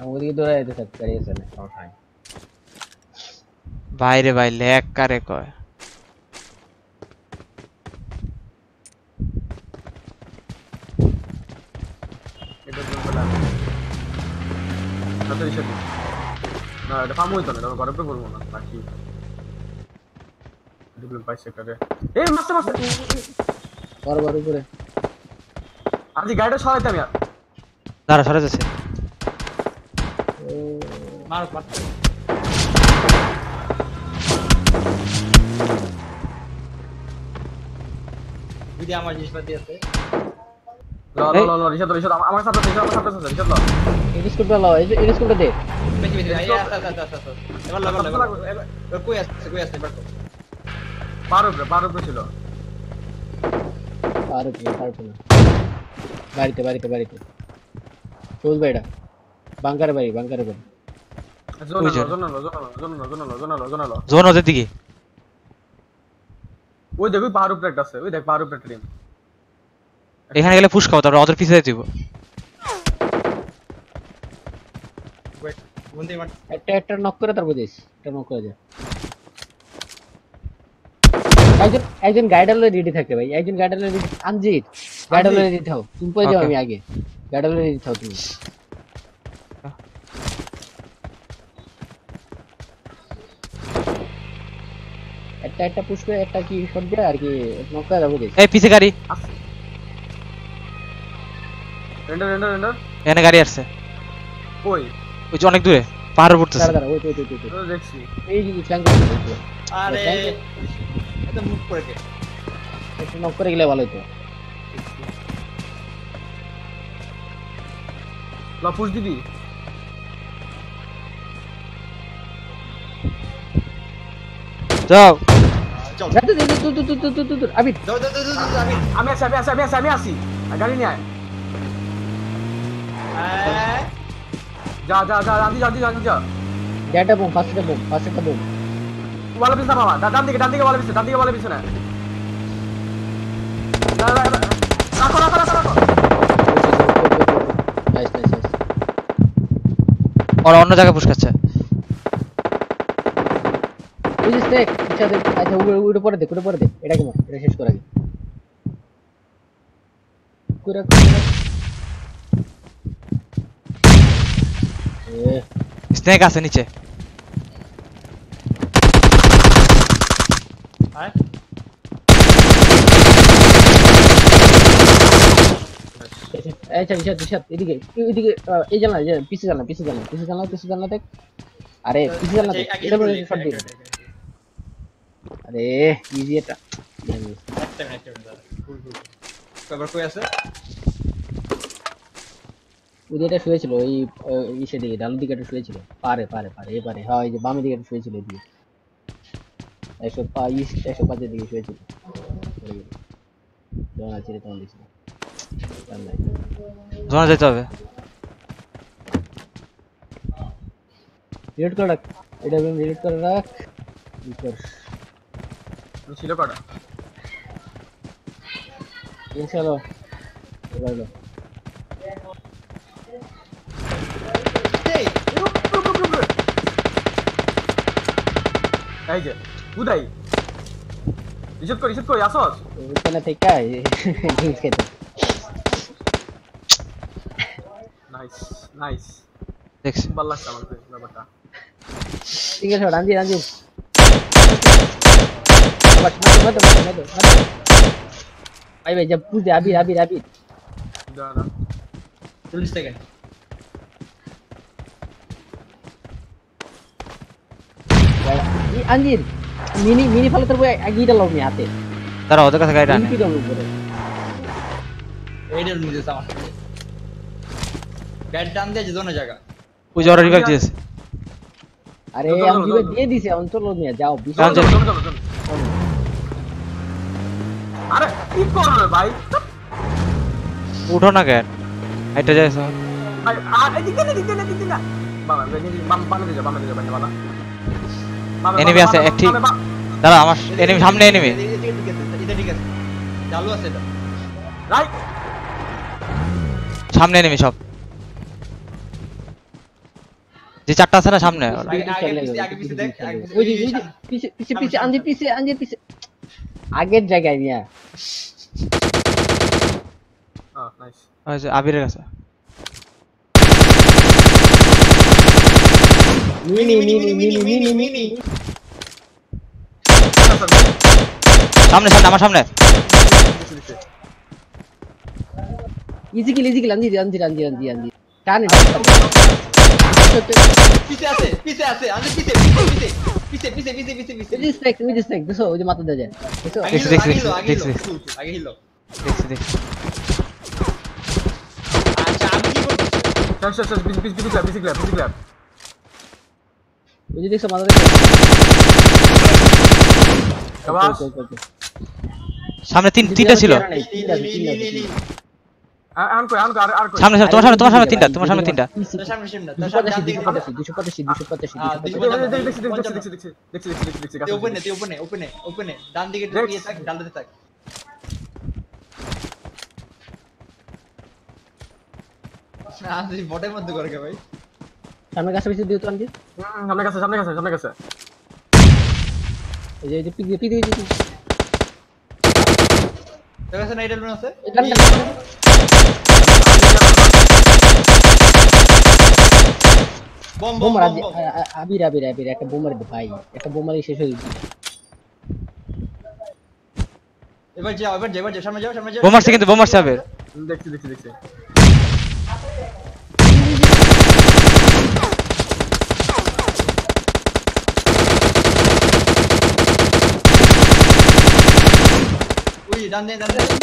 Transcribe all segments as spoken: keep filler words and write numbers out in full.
ওদিকে দৌড়ায় যেতে থাক গাড়ি আছে না সমস্যা নাই বাইরে ভাই ল্যাগ কারে কয় এটা বলা না তো রিসেট না এটা ফার্ম হইতো না এটা ঘরে পে বলবো না বাকি ডিপ্লোম পাইছে করে এই মাস্টার মাস্টার বড় বড় উপরে আজি গাড়িটা সরাইতে আমি দাঁড়া সরে যাচ্ছে মার মার যদি আমার জিনিসপাতি আছে ল ল ল ল রিসেট রিসেট আমার সাথে রিসেট আমার সাথে রিসেট ল এই স্কুলটা লাও এই এই স্কুলটা দে বেশি বেশি আই আচ্ছা আচ্ছা আচ্ছা এবার লাগা লাগা এবার কই আছে কই আছে এবার পার উপরে পার উপরে ছিল আর কি পারবো না বাড়িতে বাড়িতে বাড়িতে চল বাইডা বাংকারে বাড়ি বাংকারে বাড়ি জোন ল জোন ল জোন ল জোন ল জোন ল জোন ল জোন ল জোন ওদের দিকে ওই দেখো পার উপরে একটা আছে ওই দেখ পার উপরে ট্রিম এখানে গেলে পুশ খাও তারপর ওদের পিছে দিব ওয়েট বন্ধে মার একটা একটা নক করে তারপর দিস এটা নক করে যা একজন একজন গাইডালে রেডি থাকতে ভাই একজন গাইডালে রেডি আনজিত গাইডালে রেডি থাও তুমি পরে যাও আমি আগে গাইডালে রেডি থাও তুমি একটা একটা পুশ করে একটা কি শট দিয়ে আর কি নক করে যাবো দিস এই পিছে গাড়ি রেন্ডার রেন্ডার রেন্ডার এখানে গাড়ি আসছে কই ওই যে অনেক দূরে পাহাড়ে পড়তেছে দাঁড়া দাঁড়া ওই তো ওই তো ওই তো তো দেখছি এই যে ফ্ল্যাঙ্ক করতে আরে এটা মুভ করে কে একটু নক করে গেলে ভালো হতো ল পুশ দিবি যাও চল যা তো তো তো তো তো তো তো আবি যাও যাও যাও যাও আমি আমি আসি আমি আসি আমি আসি আমি আসি আর গাড়ি নিয়ে আয় যা যা যা রাজি রাজি রাজি যা ডেটা বম ফার্স্টটা বম ফার্স্টটা বম ওয়ালা পিছনে মামা ডান দিকে ডান দিকে ওয়ালা পিছনে ডান দিকে ওয়ালা পিছনে রাখো রাখো রাখো রাখো নাইস নাইস নাইস ওরা অন্য জায়গায় পুশ খাচ্ছে ওই যে স্টেক আচ্ছা দেখ আচ্ছা ওই ওইটা পরে দে ওইটা পরে দে এটা কি মার এটা শেষ কর আগে করে এ স্নেক আছে নিচে আয় আচ্ছা নিশাত নিশাত এদিকে এদিকে এই জানলা এই পিছে জানলা পিছে জানলা পিছে জানলা পিছে জানলা দেখ আরে পিছে জানলা দেখ এটা বলে শট দিন আরে ইজি এটা একটা মিনিট একটা মিনিট দাঁড়া কুল কুল কভার কই আছে ওদিকে শুয়েছিল ওই ইসে দিকে ডান দিকে একটা শুয়েছিল পারে পারে পারে এ পারে হ্যাঁ এই যে বামে দিকে একটা শুয়েছিল এদিকে একশো পা ইস্ট একশো পাঁচের দিকে শুয়েছিল যখন আছে তখন দিয়েছিল জোনে যেতে হবে রিলেট করে রাখ এটা আমি রিলেট করে রাখ ইকর ছিল কটা ইনশাআল্লাহ এবার লো এই এই যে উদাই রিসেট কর রিসেট কর আসস ওখানে থেকে জিনিস খেতে নাইস নাইস দেখছি ভালো লাগছে আমার ব্যাপারটা ঠিক আছে রাঞ্জি রাঞ্জি বাস মত মত মত মত ভাই ভাই জব পুজ আবি আবি আবি দাঁড়া চল্লিশ সেকেন্ড আঞ্জির মিনি মিনি ফলে তোর আগিটা লাও নি হাতে দাঁড়া ওদের কাছে গাড়িটা আনে কি দাও উপরে এইডেল নিতে আমার গাড়ি টান দিয়ে যে দোনো জায়গা ওই যে ওরা রিভাইভ দিয়েছে আরে আমি দিবে দিয়ে দিছি অঞ্চল নিয়ে যাও চল, চল। চলো চলো চলো আরে কি করবে ভাই উঠো না কেন হাইটা যাইছ ভাই আর এদিকে না এদিকে না এদিকে না বাবা এদিকে বাম বামে দিয়ে যাও বামে দিয়ে যাও বাবা বাবা Enemy আছে, এক ঠিক। দাঁড়া আমার এনিমি সামনে এনিমি এটা ঠিক আছে চালু আছে এটা রাইট সামনে এনিমি সব যে চারটা আছে না সামনে আগে আগে পিছে আগে পিছে দেখ আগে পিছে ওই যে ওই যে পিছে পিছে পিছে আনজি পিছে আনজি পিছে আগের জায়গায় নিয়া হ্যাঁ নাইস ওই যে আবিরের কাছে mini mini mini mini mini সামনে সামনে আমার সামনে ইজি কিল ইজি কিল আনজি আনজি আনজি আনজি আনজি টানে পিছে আছে পিছে আছে আগে পিছে পিছে পিছে পিছে পিছে পিছে পিছে ওই যে স্নেক ওই যে স্নেক দেখো ওই যে মাথা দেয় দেখো আগে দেখছি, হিলো আগে দেখছি, হিলো দেখছি। আগে হিলো দেখছি দেখছি আচ্ছা আমি কি করতেছি শেষ শেষ শেষ বিসি বিসি ক্ল্যাপ বিসি ক্ল্যাপ বিসি ক্ল্যাপ ওই যে দেখছো মাথা দেখো শাবাশ সামনে তিন তিনটা ছিল আন কই আন কই আর আর কই সামনে সামনে তোমার সামনে তোমার সামনে তিনটা তোমার সামনে তিনটা তোর সামনে সামনে তোর সামনে ডান দিকে দুশো পঁচাশি দুশো পঁচাশি হ্যাঁ, দেখছি দুশো দেখছি দেখছি দেখছি দেখছি দেখছি দেখছি দেখছি তুই ওপেনে তুই ওপেনে ওপেনে ওপেনে ডান দিকে দেখ। দিয়ে থাক ডান দিকে থাক না তুই বটের মধ্যে করে কে ভাই সামনে কাছে বেশি দিও তো আনজি সামনে কাছে সামনে কাছে সামনে কাছে এই যে এই যে পিক দিয়ে পিক দিয়ে পিক দিয়ে তোর কাছে নাইট এলবেন আছে এখানে বম বম বোমার বম বম। আবির আবির আবির একটা বোমার দে ভাই একটা বোমারই শেষ হয়ে গেছে এবার যাও এবার যাও এবার যাও সামনে যাও সামনে যাও বোম মারছে কিন্তু বোম মারছে আবির দেখছি দেখছি দেখছি ওই ডান দিকে ডান দিকে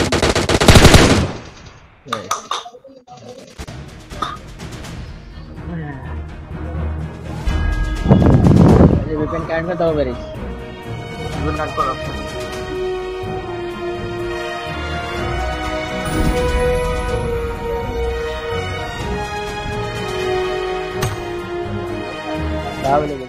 এই ওপেন কারেন্ট में দাও বেরিস গুড নাইট করো দাও বলে